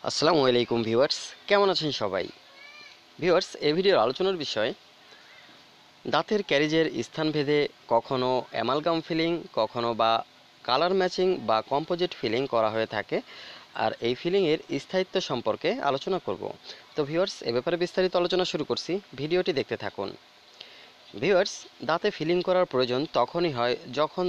আসসালামু আলাইকুম ভিউয়ার্স, কেমন আছেন সবাই? ভিউয়ার্স, এই ভিডিওর আলোচনার বিষয় দাঁতের ক্যারিজের স্থানভেদে কখনো অ্যামালগাম ফিলিং, কখনো বা কালার ম্যাচিং বা কম্পোজিট ফিলিং করা হয়ে থাকে। আর এই ফিলিংয়ের স্থায়িত্ব সম্পর্কে আলোচনা করব। তো ভিউয়ার্স, এ ব্যাপারে বিস্তারিত আলোচনা শুরু করছি, ভিডিওটি দেখতে থাকুন। ভিউয়ার্স, দাঁতে ফিলিং করার প্রয়োজন তখনই হয় যখন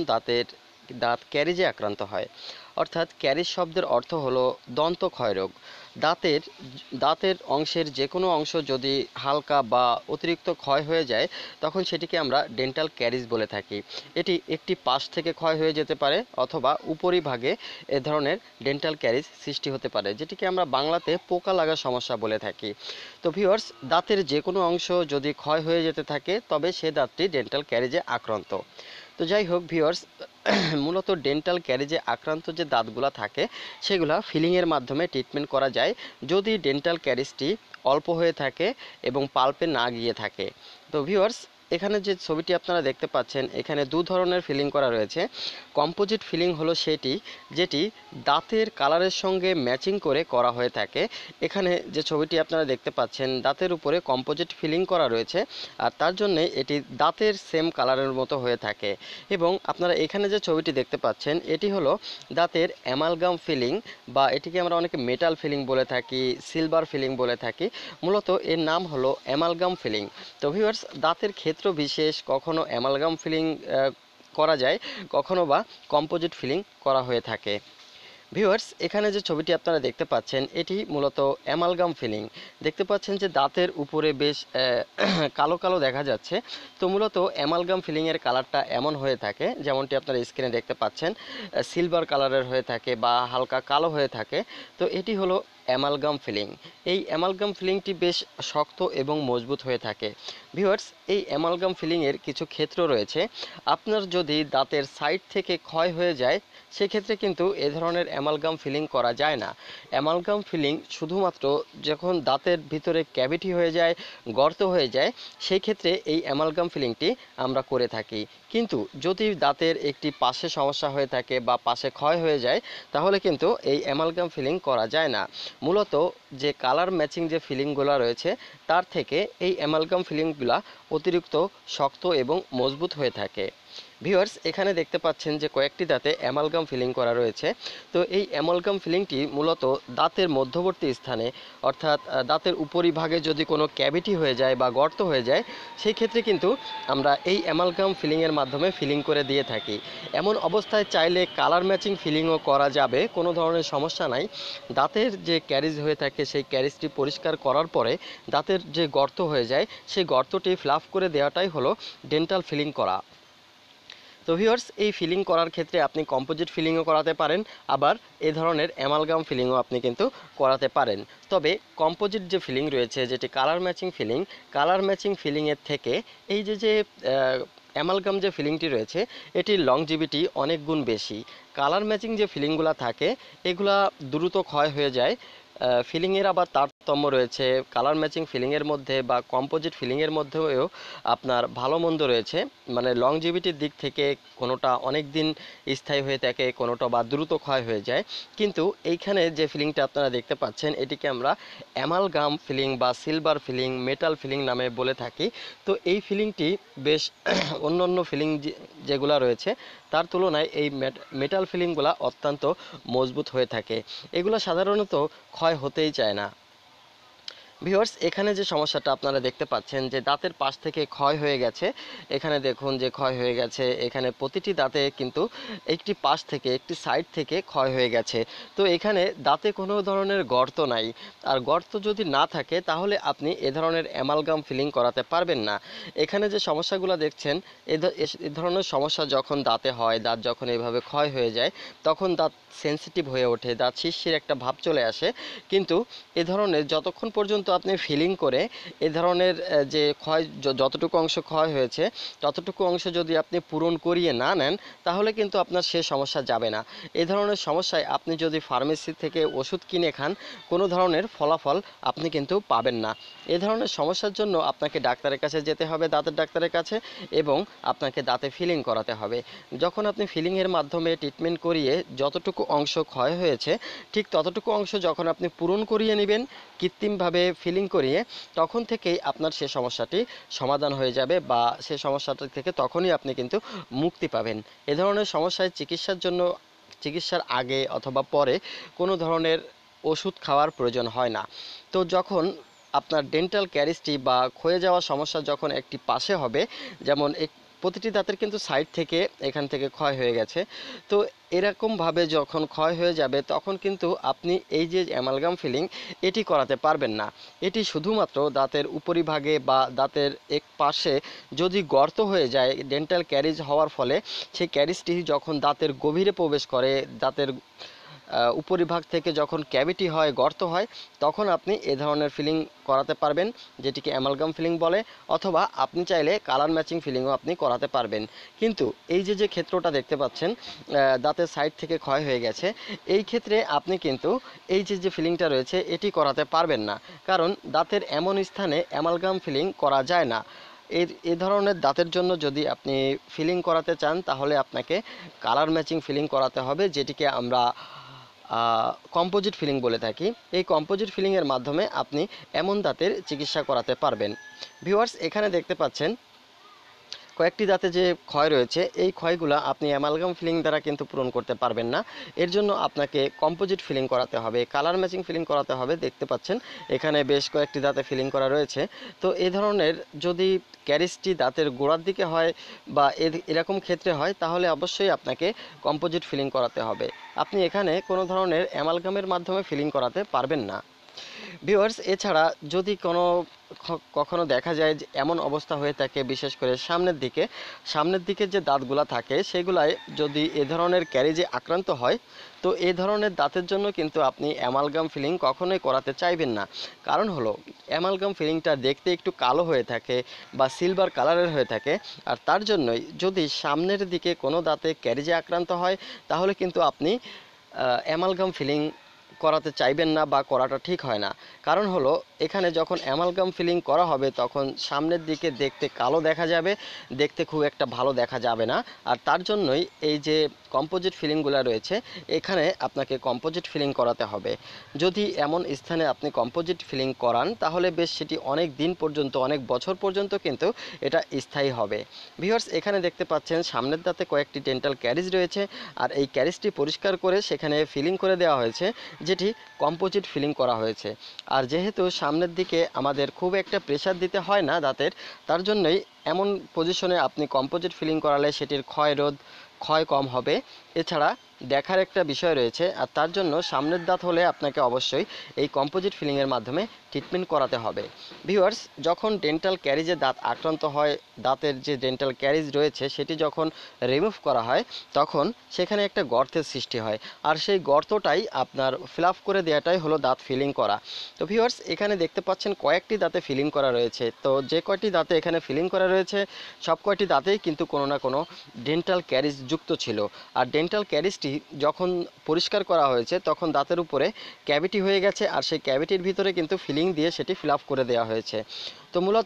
দাঁত ক্যারিজে আক্রান্ত হয়। অর্থাৎ ক্যারিজ শব্দের অর্থ হলো দন্ত ক্ষয়রোগ। দাঁতের দাঁতের অংশের যে কোনো অংশ যদি হালকা বা অতিরিক্ত ক্ষয় হয়ে যায়, তখন সেটিকে আমরা ডেন্টাল ক্যারিজ বলে থাকি। এটি একটি পাশ থেকে ক্ষয় হয়ে যেতে পারে অথবা উপরিভাগে এ ধরনের ডেন্টাল ক্যারিজ সৃষ্টি হতে পারে, যেটিকে আমরা বাংলাতে পোকা লাগা সমস্যা বলে থাকি। তো ভিউয়ার্স, দাঁতের যে কোনো অংশ যদি ক্ষয় হয়ে যেতে থাকে তবে সে দাঁতটি ডেন্টাল ক্যারিজে আক্রান্ত। তো যাই হোক ভিউয়ার্স, মূলত ডেন্টাল ক্যারিজে আক্রান্ত যে দাঁতগুলো থাকে সেগুলা ফিলিংয়ের মাধ্যমে ট্রিটমেন্ট করা যায় যদি ডেন্টাল ক্যারিজটি অল্প হয়ে থাকে এবং পাল্পে না গিয়ে থাকে। তো ভিউয়ার্স, এখানে যে ছবিটি আপনারা দেখতে পাচ্ছেন, এখানে দু ধরনের ফিলিং করা রয়েছে। কম্পোজিট ফিলিং হলো যেটি দাঁতের কালারের সঙ্গে ম্যাচিং করে করা হয়ে থাকে। এখানে যে ছবিটি আপনারা দেখতে পাচ্ছেন, দাঁতের উপরে কম্পোজিট ফিলিং করা রয়েছে, আর তার জন্য এটি দাঁতের সেম কালারের মতো হয়ে থাকে। এবং আপনারা এখানে যে ছবিটি দেখতে পাচ্ছেন, এটি হলো দাঁতের অ্যামালগাম ফিলিং, বা এটিকে আমরা অনেকে মেটাল ফিলিং বলে থাকি, সিলভার ফিলিং বলে থাকি। মূলত এর নাম হলো অ্যামালগাম ফিলিং। তো ভিউয়ার্স, দাঁতের ক্ষেত্র বিশেষ কখনো অ্যামালগাম ফিলিং করা যায়, কখনো বা কম্পোজিট ফিলিং করা হয়ে থাকে। ভিউয়ার্স, এখানে যে ছবিটি আপনারা দেখতে পাচ্ছেন, এটি মূলত অ্যামালগাম ফিলিং। দেখতে পাচ্ছেন যে দাঁতের উপরে বেশ কালো কালো দেখা যাচ্ছে। তো মূলত অ্যামালগাম ফিলিংয়ের কালারটা এমন হয়ে থাকে, যেমনটি আপনারা স্ক্রিনে দেখতে পাচ্ছেন, সিলভার কালারের হয়ে থাকে বা হালকা কালো হয়ে থাকে। তো এটি হলো অ্যামালগাম ফিলিং। এই অ্যামালগাম ফিলিংটি বেশ শক্ত এবং মজবুত হয়ে থাকে। ভিউয়ার্স, এই অ্যামালগাম ফিলিংয়ের কিছু ক্ষেত্র রয়েছে। আপনার যদি দাঁতের সাইড থেকে ক্ষয় হয়ে যায়, সেক্ষেত্রে কিন্তু এ ধরনের অ্যামালগাম ফিলিং করা যায় না। অ্যামালগাম ফিলিং শুধুমাত্র যখন দাঁতের ভিতরে ক্যাভিটি হয়ে যায়, গর্ত হয়ে যায়, সেই ক্ষেত্রে এই অ্যামালগাম ফিলিংটি আমরা করে থাকি। কিন্তু যদি দাঁতের একটি পাশে সমস্যা হয়ে থাকে বা পাশে ক্ষয় হয়ে যায়, তাহলে কিন্তু এই অ্যামালগাম ফিলিং করা যায় না। মূলত যে কালার ম্যাচিং যে ফিলিংগুলো রয়েছে, তার থেকে এই অ্যামালগাম ফিলিংগুলো অতিরিক্ত শক্ত এবং মজবুত হয়ে থাকে। ভিউয়ার্স, এখানে দেখতে পাচ্ছেন যে কয়েকটি দাঁতে অ্যামালগাম ফিলিং করা রয়েছে। তো এই অ্যামালগাম ফিলিংটি মূলত দাঁতের মধ্যবর্তী স্থানে, অর্থাৎ দাঁতের উপরিভাগে যদি কোনো ক্যাভিটি হয়ে যায় বা গর্ত হয়ে যায়, সেই ক্ষেত্রে কিন্তু আমরা এই অ্যামালগাম ফিলিংয়ের মাধ্যমে ফিলিং করে দিয়ে থাকি। এমন অবস্থায় চাইলে কালার ম্যাচিং ফিলিংও করা যাবে, কোনো ধরনের সমস্যা নাই। দাঁতের যে ক্যারিজ হয়ে থাকে সেই ক্যারিজটি পরিষ্কার করার পরে দাঁতের যে গর্ত হয়ে যায়, সেই গর্তটি ফ্লাফ করে দেওয়াটাই হলো ডেন্টাল ফিলিং করা। তো ভিউয়ার্স, এই ফিলিং করার ক্ষেত্রে আপনি কম্পোজিট ফিলিংও করাতে পারেন, আবার এ ধরনের অ্যামালগাম ফিলিংও আপনি কিন্তু করাতে পারেন। তবে কম্পোজিট যে ফিলিং রয়েছে, যেটি কালার ম্যাচিং ফিলিংয়ের থেকে এই যে অ্যামালগাম যে ফিলিংটি রয়েছে, এটির লংজিভিটি অনেক গুণ বেশি। কালার ম্যাচিং যে ফিলিংগুলো থাকে, এগুলা দ্রুত ক্ষয় হয়ে যায়। ফিলিংয়ের আবার তারতম্য রয়েছে, কালার ম্যাচিং ফিলিংয়ের মধ্যে বা কম্পোজিট ফিলিংয়ের মধ্যেও আপনার ভালো মন্দ রয়েছে। মানে লংজিভিটির দিক থেকে কোনোটা অনেক দিন স্থায়ী হয়ে থাকে, কোনোটা বা দ্রুত ক্ষয় হয়ে যায়। কিন্তু এইখানে যে ফিলিংটা আপনারা দেখতে পাচ্ছেন, এটিকে আমরা অ্যামালগাম ফিলিং বা সিলভার ফিলিং, মেটাল ফিলিং নামে বলে থাকি। তো এই ফিলিংটি বেশ অন্য অন্য ফিলিং যেগুলো রয়েছে তার তুলনায় এই মেটাল ফিলিংগুলো অত্যন্ত মজবুত হয়ে থাকে। এগুলো সাধারণত ক্ষয় হতেই চায় না। ভিউয়ার্স, এখানে যে সমস্যাটা আপনারা দেখতে পাচ্ছেন যে দাঁতের পাশ থেকে ক্ষয় হয়ে গেছে, এখানে দেখুন যে ক্ষয় হয়ে গেছে, এখানে প্রতিটি দাঁতে কিন্তু একটি পাশ থেকে, একটি সাইড থেকে ক্ষয় হয়ে গেছে। তো এখানে দাঁতে কোনো ধরনের গর্ত নাই। আর গর্ত যদি না থাকে তাহলে আপনি এ ধরনের অ্যামালগাম ফিলিং করাতে পারবেন না। এখানে যে সমস্যাগুলো দেখছেন, এ ধরনের সমস্যা যখন দাঁতে হয়, দাঁত যখন এইভাবে ক্ষয় হয়ে যায়, তখন দাঁত সেনসিটিভ হয়ে ওঠে, দাঁত শিরশির একটা ভাব চলে আসে। কিন্তু এ ধরনের যতক্ষণ পর্যন্ত আপনি ফিলিং করে এ ধরনের যে যতটুকু অংশ ক্ষয় হয়েছে, ততটুকু অংশ যদি আপনি পূরণ করিয়ে না নেন, তাহলে কিন্তু আপনার সে সমস্যা যাবে না। এই ধরনের সমস্যায় আপনি যদি ফার্মেসি থেকে ওষুধ কিনে খান, কোনো ধরনের ফলাফল আপনি কিন্তু পাবেন না। এ ধরনের সমস্যার জন্য আপনাকে ডাক্তারের কাছে যেতে হবে, দাঁতের ডাক্তারের কাছে, এবং আপনাকে দাঁতে ফিলিং করাতে হবে। যখন আপনি ফিলিংয়ের মাধ্যমে ট্রিটমেন্ট করিয়ে যতটুকু যতটুকু অংশ ক্ষয় হয়েছে ঠিক ততটুকু অংশ যখন আপনি পূরণ করিয়ে নেবেন কৃত্রিমভাবে ফিলিং করিয়ে, তখন থেকেই আপনার সে সমস্যাটি সমাধান হয়ে যাবে বা সে সমস্যাটি থেকে তখনই আপনি কিন্তু মুক্তি পাবেন। এ ধরনের সমস্যায় চিকিৎসার আগে অথবা পরে কোনো ধরনের ওষুধ খাওয়ার প্রয়োজন হয় না। তো যখন আপনার ডেন্টাল ক্যারিজটি বা ক্ষয়ে যাওয়া সমস্যা যখন একটি পাশে হবে, যেমন প্রতিটি দাঁতের কিন্তু সাইড থেকে এখান থেকে ক্ষয় হয়ে গেছে, তো এরকমভাবে যখন ক্ষয় হয়ে যাবে তখন কিন্তু আপনি এই যে অ্যামালগাম ফিলিং এটি করাতে পারবেন না। এটি শুধুমাত্র দাঁতের উপরিভাগে বা দাঁতের এক পাশে যদি গর্ত হয়ে যায় ডেন্টাল ক্যারিজ হওয়ার ফলে, সেই ক্যারিজটি যখন দাঁতের গভীরে প্রবেশ করে, দাঁতের উপরিভাগ থেকে যখন ক্যাভিটি হয়, গর্ত হয়, তখন আপনি এ ধরনের ফিলিং করাতে পারবেন, যেটিকে অ্যামালগাম ফিলিং বলে। অথবা আপনি চাইলে কালার ম্যাচিং ফিলিংও আপনি করাতে পারবেন। কিন্তু এই যে ক্ষেত্রটা দেখতে পাচ্ছেন দাঁতের সাইড থেকে ক্ষয় হয়ে গেছে, এই ক্ষেত্রে আপনি কিন্তু এই যে ফিলিংটা রয়েছে এটি করাতে পারবেন না, কারণ দাঁতের এমন স্থানে অ্যামালগাম ফিলিং করা যায় না। এ ধরনের দাঁতের জন্য যদি আপনি ফিলিং করাতে চান তাহলে আপনাকে কালার ম্যাচিং ফিলিং করাতে হবে, যেটিকে আমরা কম্পোজিট ফিলিং বলে থাকি। এই কম্পোজিট ফিলিংয়ের মাধ্যমে আপনি এমন দাঁতের চিকিৎসা করাতে পারবেন। ভিউয়ার্স, এখানে দেখতে পাচ্ছেন কয়েকটি দাঁতে যে ক্ষয় রয়েছে, এই ক্ষয়গুলো আপনি অ্যামালগাম ফিলিং দ্বারা কিন্তু পূরণ করতে পারবেন না। এর জন্য আপনাকে কম্পোজিট ফিলিং করাতে হবে, কালার ম্যাচিং ফিলিং করাতে হবে। দেখতে পাচ্ছেন এখানে বেশ কয়েকটি দাঁতে ফিলিং করা রয়েছে। তো এই ধরনের যদি ক্যারিজটি দাঁতের গোড়ার দিকে হয় বা এরকম ক্ষেত্রে হয়, তাহলে অবশ্যই আপনাকে কম্পোজিট ফিলিং করাতে হবে। আপনি এখানে কোনো ধরনের অ্যামালগামের মাধ্যমে ফিলিং করাতে পারবেন না। ভিউয়ার্স, এছাড়া যদি কখনো দেখা যায় যে এমন অবস্থা হয়ে থাকে, বিশেষ করে সামনের দিকে যে দাঁতগুলা থাকে সেগুলায় যদি এ ধরনের ক্যারিজে আক্রান্ত হয়, তো এই ধরনের দাঁতের জন্য কিন্তু আপনি অ্যামালগাম ফিলিং কখনোই করাতে চাইবেন না। কারণ হলো অ্যামালগাম ফিলিংটা দেখতে একটু কালো হয়ে থাকে বা সিলভার কালারের হয়ে থাকে, আর তার জন্যই যদি সামনের দিকে কোনো দাঁতে ক্যারিজে আক্রান্ত হয় তাহলে কিন্তু আপনি অ্যামালগাম ফিলিং করাতে চাইবেন না বা করাটা ঠিক হয় না। কারণ হলো এখানে যখন অ্যামালগাম ফিলিং করা হবে তখন সামনের দিকে দেখতে কালো দেখা যাবে, দেখতে খুব একটা ভালো দেখা যাবে না। আর তার জন্যই এই যে কম্পোজিট ফিলিংগুলো রয়েছে, এখানে আপনাকে কম্পোজিট ফিলিং করাতে হবে। যদি এমন স্থানে আপনি কম্পোজিট ফিলিং করান তাহলে বেশ সেটি অনেক দিন পর্যন্ত, অনেক বছর পর্যন্ত কিন্তু এটা স্থায়ী হবে। ভিউয়ার্স, এখানে দেখতে পাচ্ছেন সামনের দাঁতে কয়েকটি ডেন্টাল ক্যারিজ রয়েছে, আর এই ক্যারিজটি পরিষ্কার করে সেখানে ফিলিং করে দেওয়া হয়েছে, যেটি কম্পোজিট ফিলিং করা হয়েছে। আর যেহেতু সামনের দিকে আমাদের খুব একটা প্রেসার দিতে হয় না দাঁতের, তার জন্যই এমন পজিশনে আপনি কম্পোজিট ফিলিং করালে সেটির ক্ষয় কম হবে। এছাড়া দেখার একটা বিষয় রয়েছে, আর তার জন্য সামনের দাঁত হলে আপনাকে অবশ্যই এই কম্পোজিট ফিলিংয়ের মাধ্যমে ট্রিটমেন্ট করাতে হবে। ভিউয়ার্স, যখন ডেন্টাল ক্যারিজে দাঁত আক্রান্ত হয়, দাঁতের যে ডেন্টাল ক্যারিজ রয়েছে সেটি যখন রিমুভ করা হয় তখন সেখানে একটা গর্তের সৃষ্টি হয়, আর সেই গর্তটাই আপনার ফিল আপ করে দেওয়াটাই হলো দাঁত ফিলিং করা। তো ভিউয়ার্স, এখানে দেখতে পাচ্ছেন কয়েকটি দাঁতে ফিলিং করা রয়েছে। তো যে কয়টি দাঁতে এখানে ফিলিং করা রয়েছে সব কয়টি দাঁতেই কিন্তু কোনো না কোনো ডেন্টাল ক্যারিজ যুক্ত ছিল। আর ডেন্টাল ক্যারিজটি যখন পরিষ্কার করা হয়েছে তখন দাঁতের উপরে ক্যাভিটি হয়ে গেছে, আর সেই ক্যাভিটির ভিতরে কিন্তু ফিলিং দিয়ে সেটি ফিল আপ করে দেওয়া হয়েছে। তো মূলত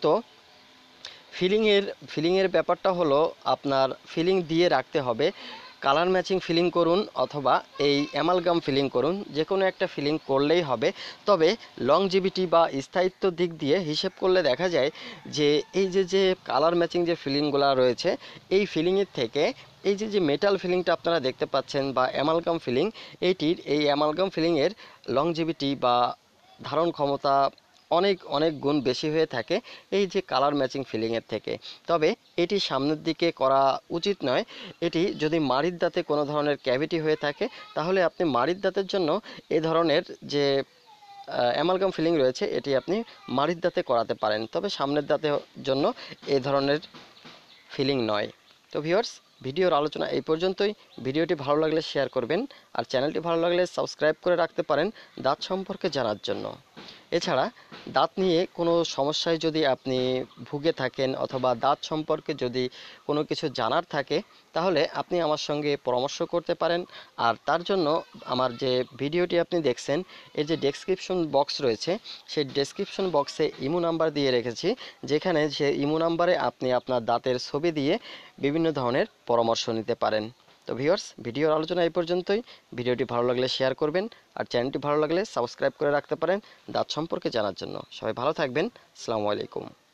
ফিলিংয়ের ব্যাপারটা হলো আপনার ফিলিং দিয়ে রাখতে হবে। কালার ম্যাচিং ফিলিং করুন অথবা এই অ্যামালগাম ফিলিং করুন, যে কোনো একটা ফিলিং করলেই হবে। তবে লংজিভিটি বা স্থায়িত্ব দিক দিয়ে হিসেব করলে দেখা যায় যে এই যে কালার ম্যাচিং যে ফিলিংগুলো রয়েছে, এই ফিলিংয়ের থেকে এই যে মেটাল ফিলিংটা আপনারা দেখতে পাচ্ছেন বা অ্যামালগাম ফিলিং, এই অ্যামালগাম ফিলিংয়ের লংজিভিটি বা ধারণ ক্ষমতা অনেক অনেক গুণ বেশি হয়ে থাকে এই যে কালার ম্যাচিং ফিলিংয়ের থেকে। তবে এটি সামনের দিকে করা উচিত নয়। এটি যদি মাড়ির দাঁতে কোনো ধরনের ক্যাভিটি হয়ে থাকে তাহলে আপনি মাড়ির দাঁতের জন্য এ ধরনের যে অ্যামালগাম ফিলিং রয়েছে এটি আপনি মাড়ির দাঁতে করাতে পারেন, তবে সামনের দাঁতের জন্য এ ধরনের ফিলিং নয়। তো ভিউয়ার্স, ভিডিওর আলোচনা এই পর্যন্তই। ভিডিওটি ভালো লাগলে শেয়ার করবেন, আর চ্যানেলটি ভালো লাগলে সাবস্ক্রাইব করে রাখতে পারেন দাঁত সম্পর্কে জানার জন্য। এছাড়া দাঁত নিয়ে কোনো সমস্যায় যদি আপনি ভুগে থাকেন অথবা দাঁত সম্পর্কে যদি কোনো কিছু জানার থাকে তাহলে আপনি আমার সঙ্গে পরামর্শ করতে পারেন। আর তার জন্য আমার যে ভিডিওটি আপনি দেখছেন এর যে ডেসক্রিপশন বক্স রয়েছে সেই ডেসক্রিপশন বক্সে ইমো নাম্বার দিয়ে রেখেছি, যেখানে সে ইমো নাম্বারে আপনি আপনার দাঁতের ছবি দিয়ে বিভিন্ন ধরনের পরামর্শ নিতে পারেন। তো ভিউয়ার্স, ভিডিওর আলোচনা এই পর্যন্তই। ভিডিওটি ভালো লাগলে শেয়ার করবেন, আর চ্যানেলটি ভালো লাগলে সাবস্ক্রাইব করে রাখতে পারেন দাঁত সম্পর্কে জানার জন্য। সবাই ভালো থাকবেন। আসসালামু আলাইকুম।